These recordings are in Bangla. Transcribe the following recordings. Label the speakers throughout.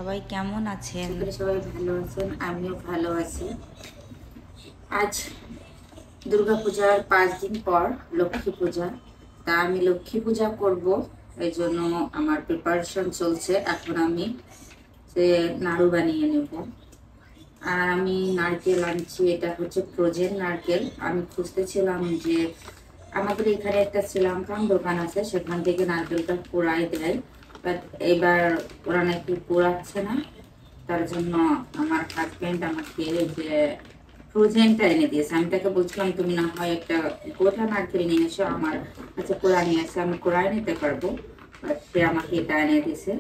Speaker 1: সবাই কেমন আছেন?
Speaker 2: সবাই ভালো আছেন, আমিও ভালো আছি। আজ দুর্গা পূজার 5 দিন পর লক্ষ্মী পূজা। তা আমি লক্ষ্মী পূজা করব, এই জন্য আমার প্রিপারেশন চলছে। এখন আমি নাড়ু বানিয়ে নেব। আর আমি নারকেল আনছি, এটা হচ্ছে ফ্রোজেন নারকেল। আমি খুঁজতেছিলাম যে আমাদের এখানে একটা শ্রীলঙ্কান দোকান আছে, সেখান থেকে নারকেলটা পোড়াই দেয়, বাট এবার ওরা নাকি পোড়াচ্ছে না। তার জন্য আমার হাজব্যান্ড আমাকে যে ফ্রোজেনটা এনে দিয়েছে। আমি তাকে বলছিলাম তুমি না হয় একটা গোটা নারকেল নিয়ে এসো, আমার কাছে কোড়া নিয়ে এসে আমি কোড়াই নিতে পারবো। সে আমাকে এটা এনে দিয়েছে।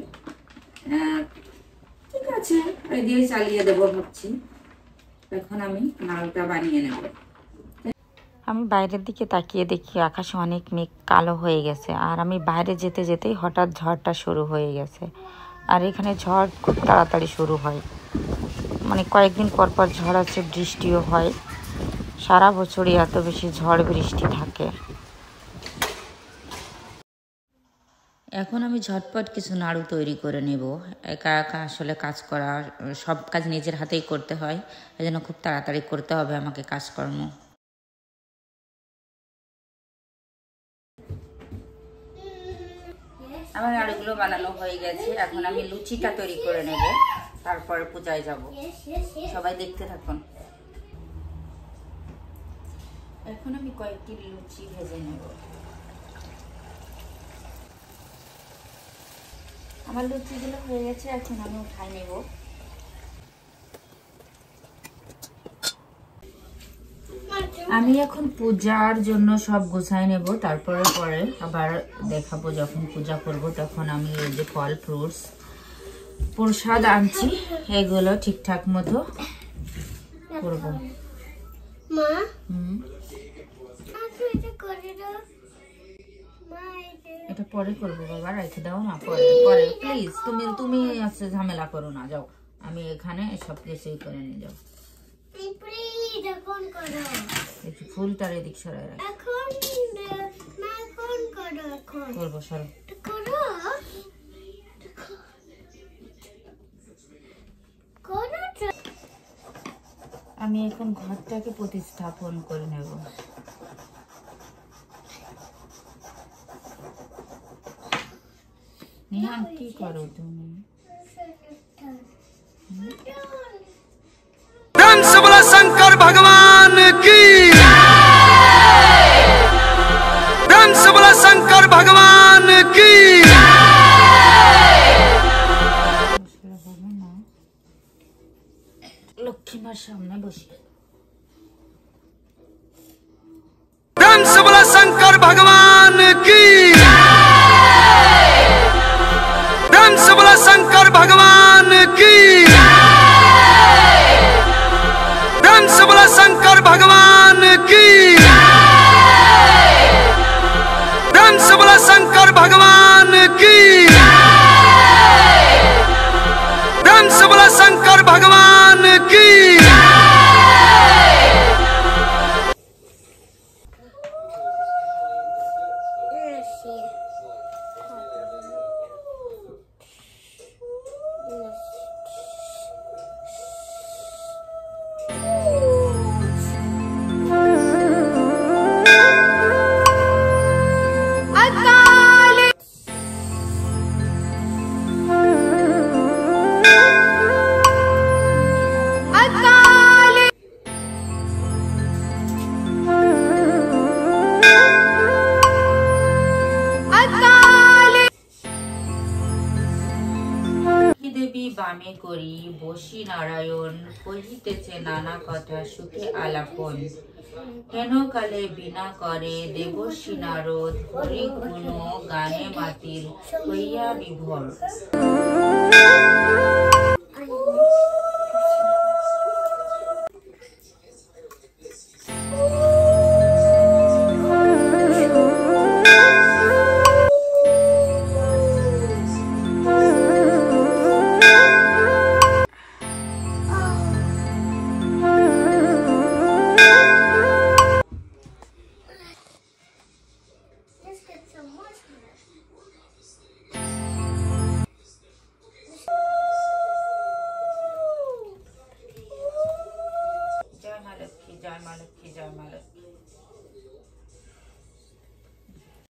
Speaker 2: ঠিক আছে, ওই দিয়ে চালিয়ে দেবো ভাবছি। এখন আমি নাড়ুটা বানিয়ে নেব।
Speaker 1: আমি বাইরের দিকে তাকিয়ে দেখি আকাশে অনেক মেঘ কালো হয়ে গেছে, আর আমি বাইরে যেতে যেতেই হঠাৎ ঝড়টা শুরু হয়ে গেছে। আর এখানে ঝড় খুব তাড়াতাড়ি শুরু হয়, মানে কয়েকদিন পর পর ঝড় আছে, বৃষ্টিও হয়। সারা বছরই এত বেশি ঝড় বৃষ্টি থাকে। এখন আমি ঝটপট কিছু নাড়ু তৈরি করে নেব। একা একা আসলে কাজ করা, সব কাজ নিজের হাতেই করতে হয়, এজন্য খুব তাড়াতাড়ি করতে হবে আমাকে কাজকর্ম।
Speaker 2: আমার নাড়ুগুলো বানানো হয়ে গেছে, এখন আমি লুচিটা তৈরি করে নেব, তারপরে পূজায় যাব। সবাই দেখতে থাকুন। এখন আমি কয়েকটি লুচি ভেজে নেব। আমার লুচিগুলো হয়ে গেছে, এখন আমি উঠাই নেব। আমি এখন পূজার জন্য সব গুছাই নেব, তারপরে পরে আবার দেখাবো। যখন পূজা করব তখন আমি এই যে ফল ফ্রুটস প্রসাদ আনছি, এগুলো ঠিকঠাক মতো করব। এটা পরে করবো বাবা, রেখে দাও না, পরে পরে প্লিজ। তুমি আজকে ঝামেলা করো না, যাও। আমি এখানে সব কিছুই করে নিয়ে যাও। একটু ফুলটার এদিক সরাই রাখ। করবো, সরো। আমি এখন ঘরটাকে প্রতিস্থাপন করে নেব। নিহান, কি করো তুমি?
Speaker 3: शंकर भगवान की शंकर भगवान की
Speaker 2: লক্ষ্মীমার সামনে বসে
Speaker 3: शंकर भगवान की शंकर भगवान की शंकर भगवान की शंकर भगवान की शंकर भगवान की।
Speaker 2: বামে করি বসি নারায়ণ, কহিতেছে নানা কথা সুখে আলাপন। হেন কালে বিনা করে দেবর্ষি নারদ, হরি গুণ গানে মাতির হইয়া বিভোর। মা লক্ষ্মী, জয় মা লক্ষ্মী।